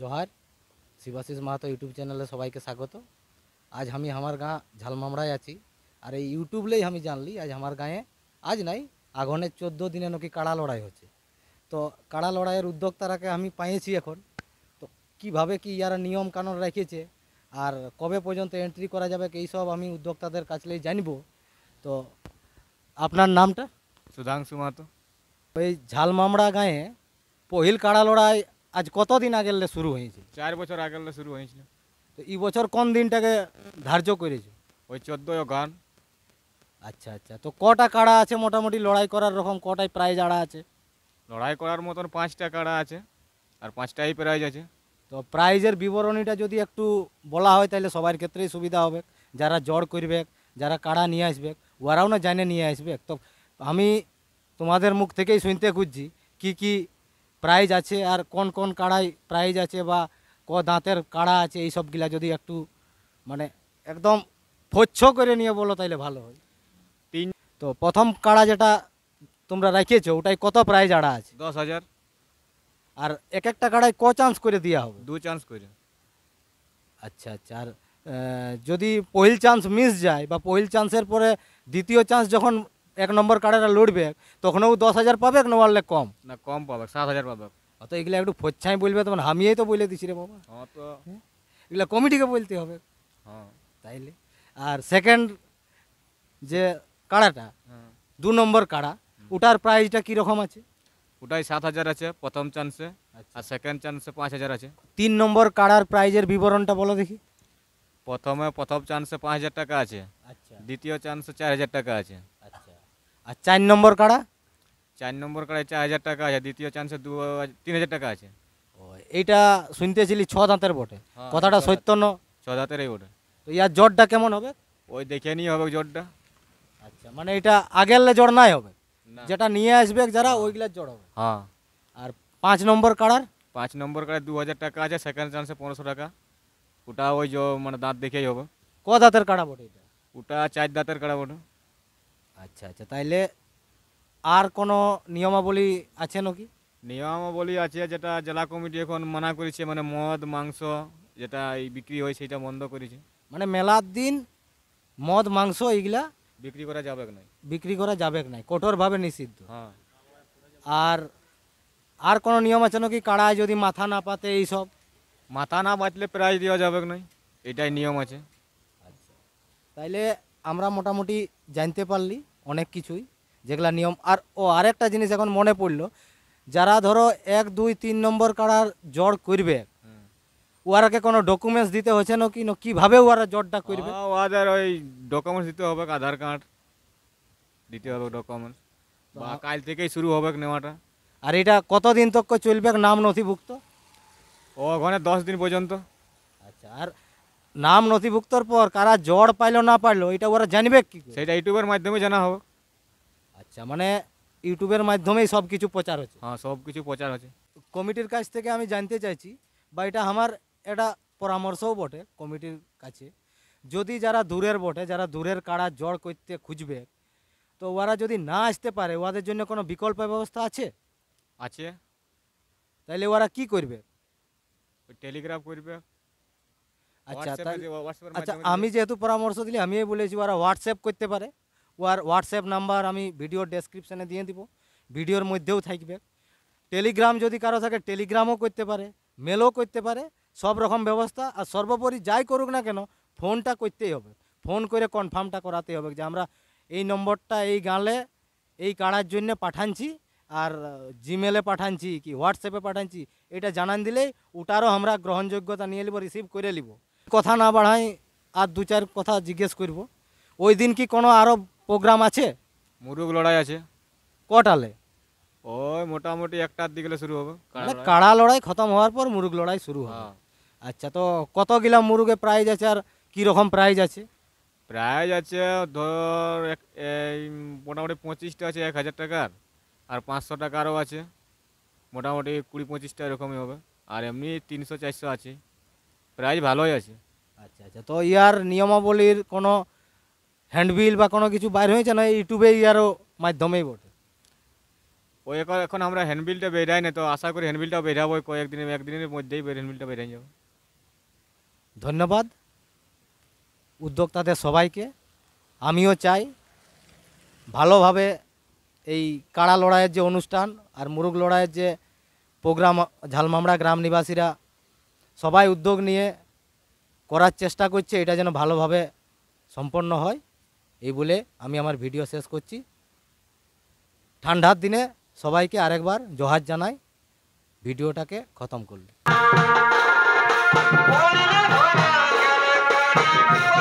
Johar Shibashis Mahato YouTube চ্যানেলে সবাইকে স্বাগত। আজ আমি আমার গাঁ ঝালমামড়ায় আছি, আর এই ইউটিউবলেই আমি জানলি আজ আমার গাঁয়ে আজ নাই আগুনের 14 দিনে নাকি কাড়া লড়াই হচ্ছে। তো কাড়া লড়াইয়ের উদ্যোক্তারাকে আমি পাইছি এখন। তো কিভাবে কি ইয়ারা নিয়ম কানুন রেখেছে আর কবে পর্যন্ত এন্ট্রি করা যাবে এইসব আমি উদ্যোক্তাদের কাছলেই জানবো। তো আপনার নামটা? সুধাংশু মাহাতো। ওই ঝালমামড়া গাঁয়ে পহিল কাড়া লড়াই আজ কতদিন আগের শুরু হয়েছে? 4 বছর আগে শুরু হয়েছিল। তো এই বছর কোন দিনটাকে ধার্য করেছে? ওই 14 গান। আচ্ছা আচ্ছা, তো কটা কাড়া আছে মোটামুটি লড়াই করার রকম, কটায় প্রাইজ আড়া আছে? লড়াই করার মতন 5টা কাড়া আছে আর 5টাই প্রাইজ আছে। তো প্রাইজের বিবরণীটা যদি একটু বলা হয় তাহলে সবার ক্ষেত্রেই সুবিধা হবে। যারা জড় করবে, যারা কাড়া নিয়ে আসবে, ওরাও না জানে নিয়ে আসবে। তো আমি তোমাদের মুখ থেকেই শুনতে খুঁজছি কি কি প্রাইজ আছে আর কোন কোন কাড়ায় প্রাইজ আছে বা দাঁতের কাড়া আছে, এই সবগুলা যদি একটু মানে একদম ফচ্ছ করে নিয়ে বলো তাইলে ভালো হয়। তো প্রথম কাড়া যেটা তোমরা রাখিয়েছো ওটাই কত প্রাইজ আড়া আছে? 10,000। আর এক একটা কাড়ায় ক চান্স করে দেওয়া হবে? 2 চান্স করে। আচ্ছা আচ্ছা, আর যদি পহিল চান্স মিস যায় বা পহিল চান্সের পরে দ্বিতীয় চান্স যখন 1 নম্বর কাড়াটা লড়বে তখনও 10,000 পাবে না ওয়ারলে কম? না, কম পাবে, 7,000 পাবে। অত এগুলো একটু ফচ্ছাই বলবে, তখন আমিই তো বলে দিছি রে বাবা। হ্যাঁ তো। এগুলো কমিটিকে বলতে হবে। হ্যাঁ। তাইলে আর সেকেন্ড যে কাড়াটা, 2 নম্বর কাড়া, ওটার প্রাইসটা কীরকম আছে? ওটাই 7,000 আছে প্রথম চান্সে, আর সেকেন্ড চান্সে 5,000 আছে। 3 নম্বর কাড়ার প্রাইজের বিবরণটা বলো দেখি। প্রথম চান্সে 5,000 টাকা আছে, আচ্ছা দ্বিতীয় চান্সে 4,000 টাকা আছে। আচ্ছা, আর 4 নম্বর কাড়া? 4 নম্বর কাড়ায় 4,000 টাকা আছে, দ্বিতীয় চান্সে 3,000 টাকা আছে। ও, এইটা শুনতেছিলি 6 দাঁতের বটে, হ্যাঁ, কথাটা 6 সত্য ন? 6 দাঁতেরই ওটা। তো ইয়ার জোরটা কেমন হবে? ওই দেখে নিয়ে হবে জোরটা। আচ্ছা, মানে এটা আগেরলে জোর নাই হবে, না। যেটা নিয়ে আসবে যারা ওইগুলার জোর হবে। হ্যাঁ। আর 5 নম্বর কাড়ার? 5 নম্বর কাড়ায় 2,000 টাকা আছে, সেকেন্ড চান্সে 1500 টাকা। ওটা ওই মানে দাঁত দেখেই হবে। ক দাঁতের কাড়া বটে এটা? ওটা 4 দাঁতের কাড়া ওটা। আচ্ছা আচ্ছা, তাইলে আর কোনো নিয়মাবলী আছে নাকি? নিয়মাবলী আছে, যেটা জেলা কমিটি এখন মানা করেছে, মানে মদ মাংস যেটা এই বিক্রি হয় সেটা বন্ধ করেছে। মানে মেলার দিন মদ মাংস এইগুলা বিক্রি করা যাবে না। বিক্রি করা যাবে না, কঠোরভাবে নিষিদ্ধ। হ্যাঁ। আর আর কোনো নিয়ম আছে নাকি? কাড়ায় যদি মাথা না পাতে এইসব? মাথা না বাঁচলে প্রাইজ দেওয়া যাবে না, এটাই নিয়ম আছে। তাইলে আমরা মোটামুটি জানতে পারলি অনেক কিছুই যেগুলা নিয়ম। আর আরেকটা জিনিস এখন মনে পড়লো, যারা ধরো 1, 2, 3 নম্বর কাড়ার জড় করবে ওরাকে কোনো ডকুমেন্টস দিতে হচ্ছে না কি? কীভাবে ওরা জড়টা করবে? ওদের ওই ডকুমেন্টস দিতে হবে, আধার কার্ড দিতে হবে ডকুমেন্টস। বা কাল থেকেই শুরু হবে নেওয়াটা। আর এটা কতদিন তক চলবে নাম নথিভুক্ত? ওখানে 10 দিন পর্যন্ত। আচ্ছা, আর নাম নথিভুক্তর পর কারা জড় পাইলো না পাইলো এটা ওরা জানবে কি করে? সেটা ইউটিউবের মাধ্যমে জানা হবে। আচ্ছা, মানে ইউটিউবের মাধ্যমেই সব কিছু প্রচার হচ্ছে? হ্যাঁ, সব কিছু প্রচার আছে। কমিটির কাছ থেকে আমি জানতে চাইছি, বা এটা আমার একটা পরামর্শও বটে কমিটির কাছে, যদি যারা দূরের বটে, যারা দূরের কাড়া জড় করতে খুঁজবে, তো ওরা যদি না আসতে পারে ওদের জন্য কোনো বিকল্প ব্যবস্থা আছে? আছে। তাইলে ওরা কি করবে? ওই টেলিগ্রাফ করবে। আচ্ছা হোয়াটসঅ্যাপের আচ্ছা, মাধ্যমে আমি যেহেতু পরামর্শ দিলি আমিই বলেছি ওরা হোয়াটসঅ্যাপ করতে পারে। ওর হোয়াটসঅ্যাপ নাম্বার আমি ভিডিওর ডেসক্রিপশানে দিয়ে দিব, ভিডিওর মধ্যেও থাকবে। টেলিগ্রাম যদি কারো থাকে টেলিগ্রামও করতে পারে, মেলও করতে পারে, সব রকম ব্যবস্থা। আর সর্বোপরি যাই করুক না কেন ফোনটা করতেই হবে, ফোন করে কনফার্মটা করাতেই হবে যে আমরা এই নম্বরটা এই গাঁলে এই কাড়ার জন্য পাঠানছি, আর জিমেলে পাঠানছি কি হোয়াটসঅ্যাপে পাঠানছি, এটা জানান দিলেই ওটারও আমরা গ্রহণযোগ্যতা নিয়ে নিব, রিসিভ করে নিব। কথা না বাড়াই আর 2-4 কথা জিজ্ঞেস করব। ওই দিন কি কোনো আরও প্রোগ্রাম আছে? মুরুগ লড়াই আছে। কটালে? ওই মোটামুটি 1টার দিকে শুরু হবে। মানে কাড়া লড়াই খতম হওয়ার পর মুরুগ লড়াই শুরু হবে? হ্যাঁ। আচ্ছা, তো কত গিলা মুরুগে প্রাইজ আছে আর কি রকম প্রাইজ আছে? প্রাইজ আছে ধর এই মোটামুটি 25টা আছে 1,000 টাকার, আর 500 টাকারও আছে, মোটামুটি 20-25টা এরকমই হবে। আর এমনি 300-400 আছে, প্রাইজ ভালোই আছে। আচ্ছা আচ্ছা, তো ইয়ার নিয়মাবলীর কোনো হ্যান্ডবিল বা কোনো কিছু বাইর হয়েছে না? ইউটিউবে ইয়ারও মাধ্যমেই বটে? ওই এখন আমরা হ্যান্ডবিলটা বেরাই না, তো আশা করি হ্যান্ডবিলটা বেরাবো একদিনের মধ্যেই হ্যান্ডবিলটা বেরিয়ে যাবে। ধন্যবাদ উদ্যোক্তাদের সবাইকে। আমিও চাই ভালোভাবে এই কাড়া লড়াইয়ের যে অনুষ্ঠান আর মুরুগ লড়াইয়ের যে প্রোগ্রাম ঝালমামড়া গ্রাম নিবাসীরা সবাই উদ্যোগ নিয়ে করার চেষ্টা করছে, এটা যেন ভালোভাবে সম্পন্ন হয় এই বলে আমি আমার ভিডিও শেষ করছি। ঠান্ডার দিনে সবাইকে আরেকবার জোহার জানাই, ভিডিওটাকে খতম করল।